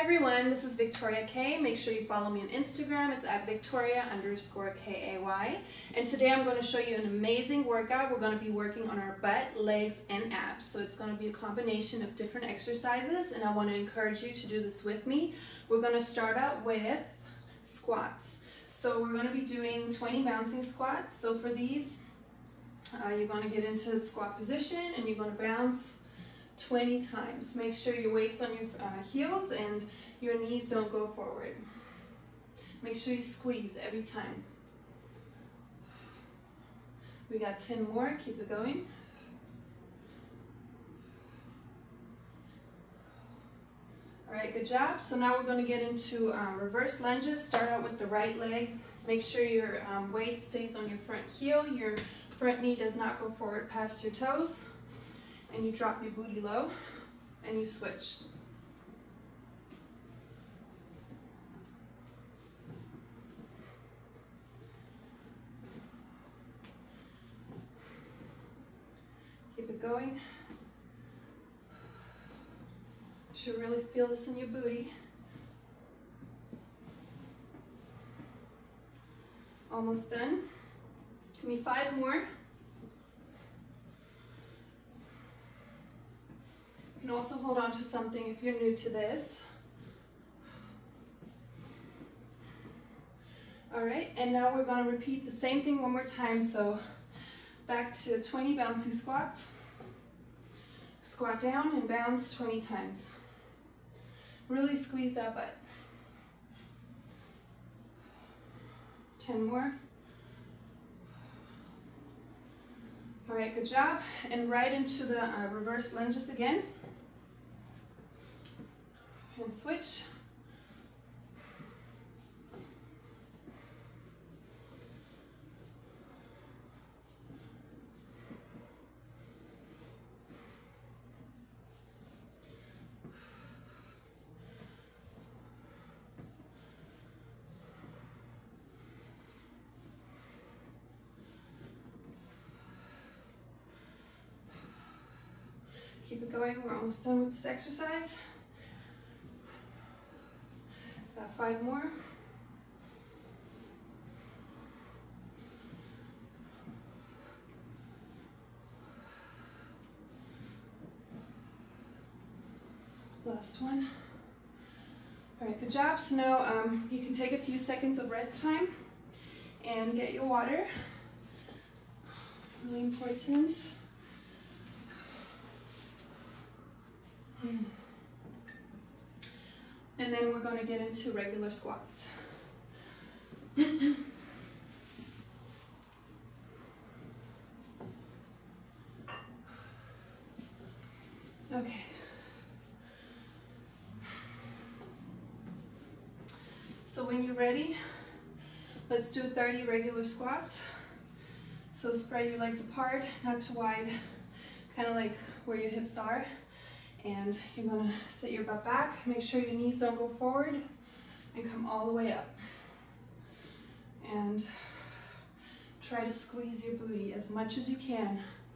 everyone, this is Victoria Kay. Make sure you follow me on Instagram. It's at Victoria_KAY. And today I'm going to show you an amazing workout. We're going to be working on our butt, legs, and abs. So it's going to be a combination of different exercises, and I want to encourage you to do this with me. We're going to start out with squats. So we're going to be doing 20 bouncing squats. So for these, you're going to get into squat position and you're going to bounce 20 times. Make sure your weight's on your heels and your knees don't go forward. Make sure you squeeze every time. We got 10 more, keep it going. Alright, good job. So now we're going to get into reverse lunges. Start out with the right leg. Make sure your weight stays on your front heel. Your front knee does not go forward past your toes. And you drop your booty low, and you switch. Keep it going. You should really feel this in your booty. Almost done. Give me 5 more. You can also hold on to something if you're new to this. Alright, and now we're going to repeat the same thing one more time. So back to 20 bouncing squats. Squat down and bounce 20 times. Really squeeze that butt. 10 more. Alright, good job. And right into the reverse lunges again. And switch. Keep it going. We're almost done with this exercise. Got 5 more. Last one. All right, good job. So now you can take a few seconds of rest time and get your water. Really important. And then we're going to get into regular squats. Okay. So when you're ready, let's do 30 regular squats. So spread your legs apart, not too wide, kind of like where your hips are. And you're going to sit your butt back. Make sure your knees don't go forward and come all the way up. And try to squeeze your booty as much as you can.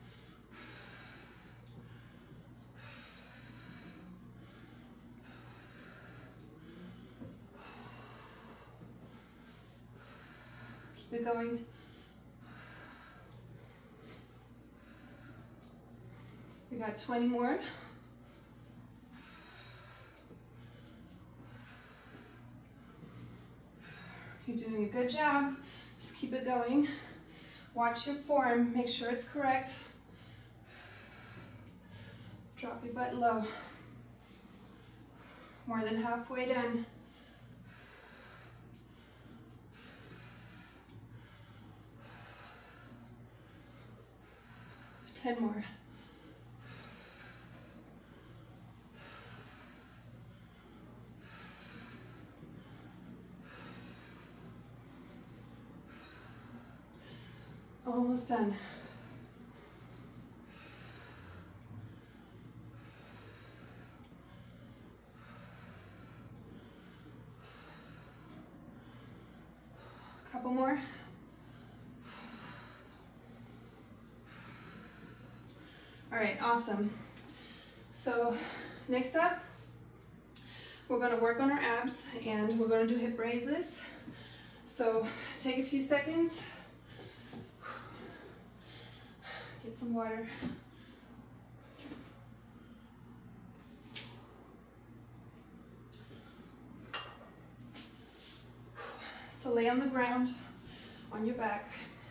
Keep it going. We got 20 more. You're doing a good job. Just keep it going. Watch your form. Make sure it's correct. Drop your butt low. More than halfway done. Ten more. Almost done. A couple more. All right, awesome. So next up, we're gonna work on our abs and we're gonna do hip raises. So take a few seconds, get some water. So lay on the ground, on your back.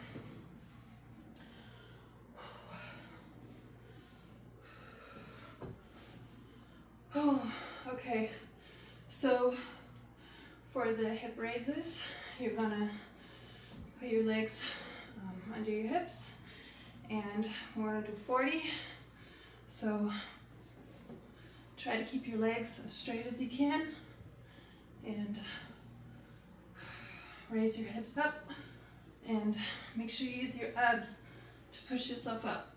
Oh, okay. So for the hip raises, you're gonna put your legs under your hips, and we're gonna do 40. So try to keep your legs as straight as you can, and raise your hips up, and make sure you use your abs to push yourself up.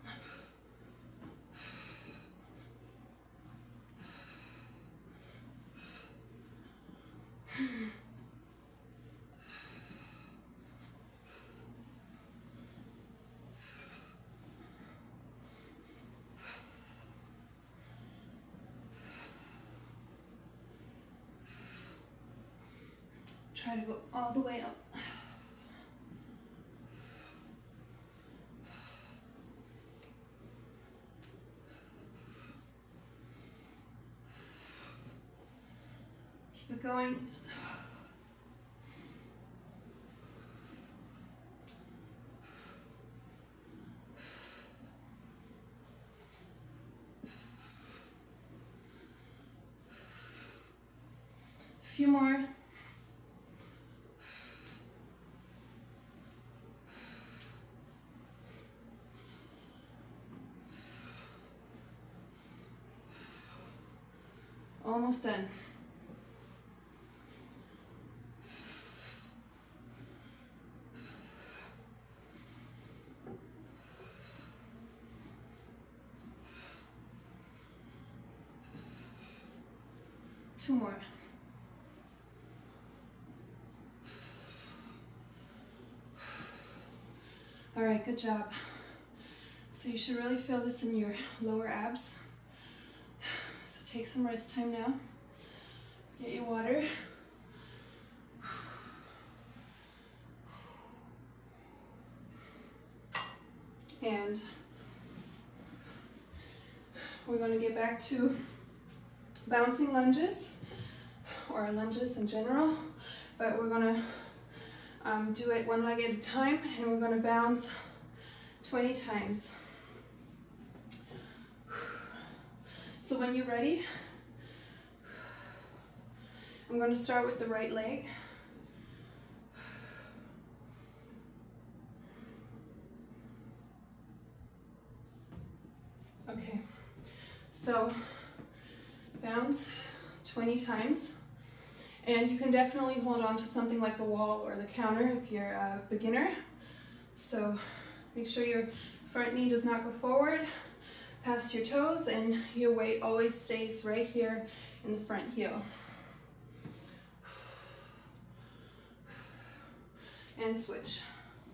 Try to go all the way up. Keep it going. A few more. Almost done. Two more. All right, good job. So you should really feel this in your lower abs. So take some rest time now. Get your water. And we're going to get back to bouncing lunges, or lunges in general, but we're going to do it one leg at a time, and we're going to bounce 20 times. So when you're ready, I'm going to start with the right leg. Okay, so bounce 20 times. And you can definitely hold on to something like the wall or the counter if you're a beginner. So make sure your front knee does not go forward past your toes, and your weight always stays right here in the front heel. And switch.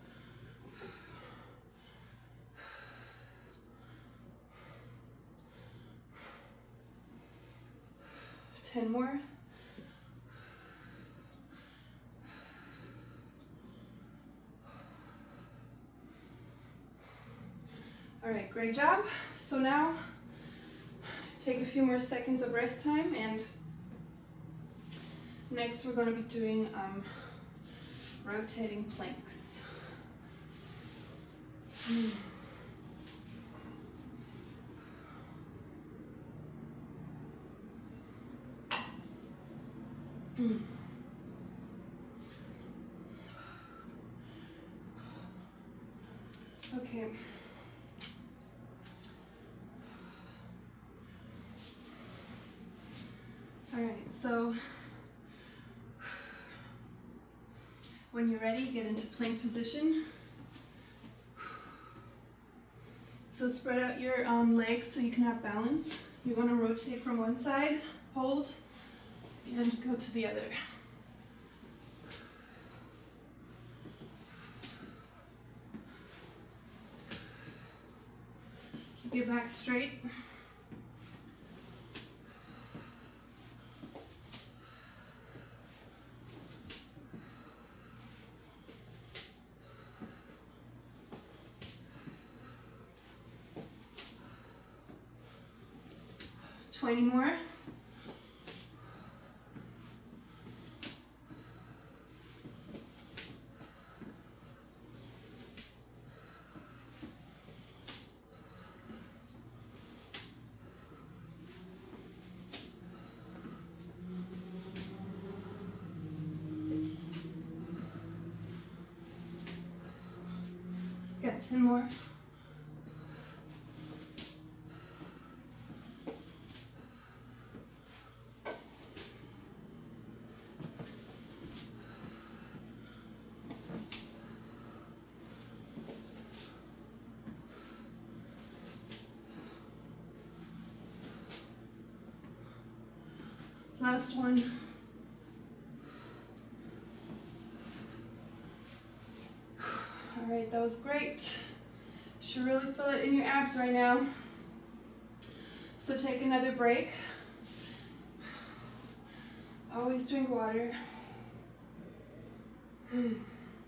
Ten more. All right, great job. So now take a few more seconds of rest time, and next we're going to be doing rotating planks. Okay. All right, so when you're ready, get into plank position. So spread out your legs so you can have balance. You're going to rotate from one side, hold, and go to the other. Keep your back straight. 20 more. Got 10 more. Last one. All right, that was great. Should really feel it in your abs right now. So take another break. Always drink water. And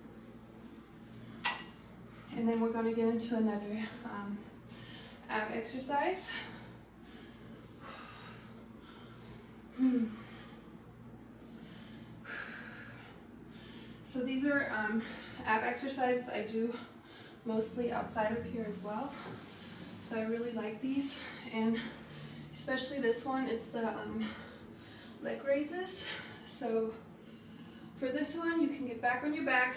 then we're going to get into another ab exercise. So these are ab exercises I do mostly outside of here as well. So I really like these, and especially this one, it's the leg raises. So for this one, you can get back on your back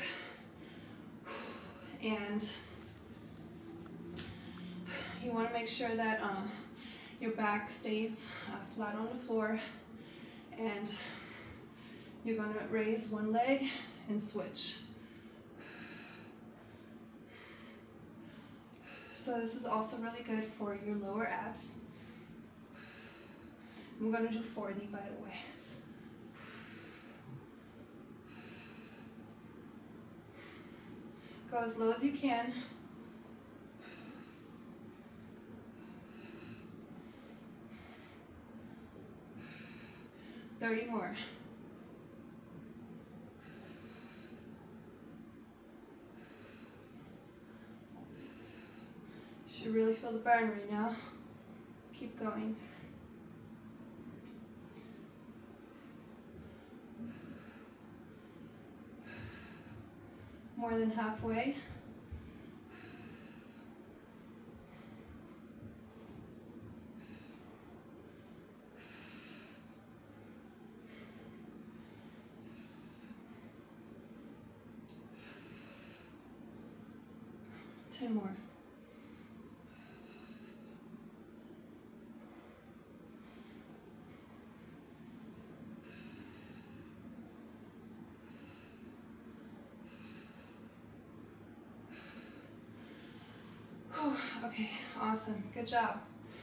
and you want to make sure that your back stays flat on the floor, and you're going to raise one leg and switch. So this is also really good for your lower abs. I'm going to do 40, by the way. Go as low as you can. $30 more. You should really feel the burn right now. Keep going. More than halfway. Ten more. Okay, awesome. Good job.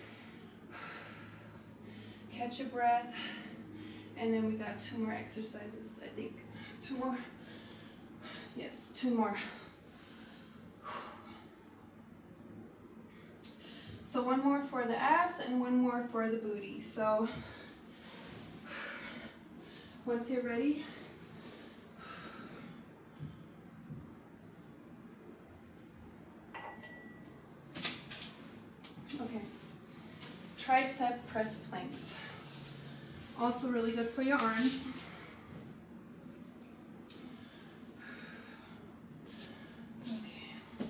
Catch your breath. And then we got 2 more exercises, I think. 2 more? Yes, 2 more. So 1 more for the abs and 1 more for the booty. So once you're ready, okay, tricep press planks. Also really good for your arms. Okay.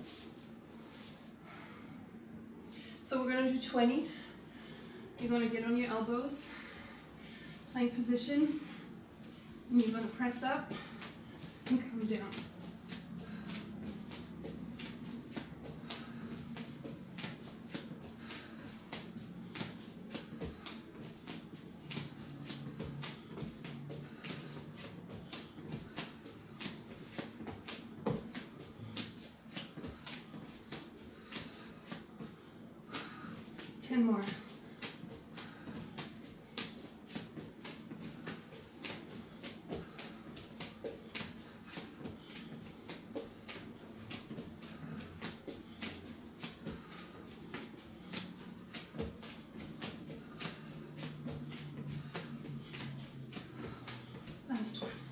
So we're gonna do 20. You're gonna get on your elbows, plank position, and you're gonna press up and come down. Ten more. Last one.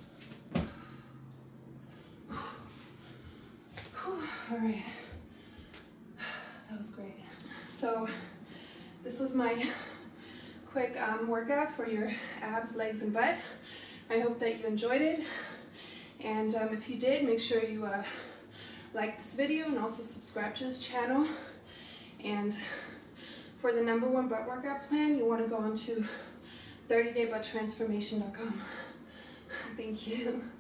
All right. That was great. So this was my quick workout for your abs, legs, and butt. I hope that you enjoyed it. And if you did, make sure you like this video and also subscribe to this channel. And for the #1 butt workout plan, you want to go on to 30daybutttransformation.com. Thank you.